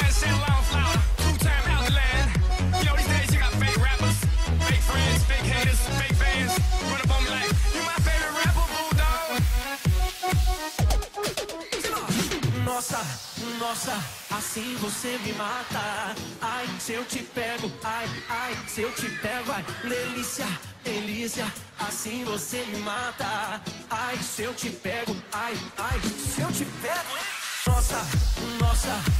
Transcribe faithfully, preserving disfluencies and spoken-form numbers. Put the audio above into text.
Nossa, nossa, assim você me mata. Ai, se eu te pego, ai, ai, se eu te pego, ai, delícia, delícia, assim você me mata. Ai, se eu te pego, ai, ai, se eu te pego, hein? Nossa, nossa.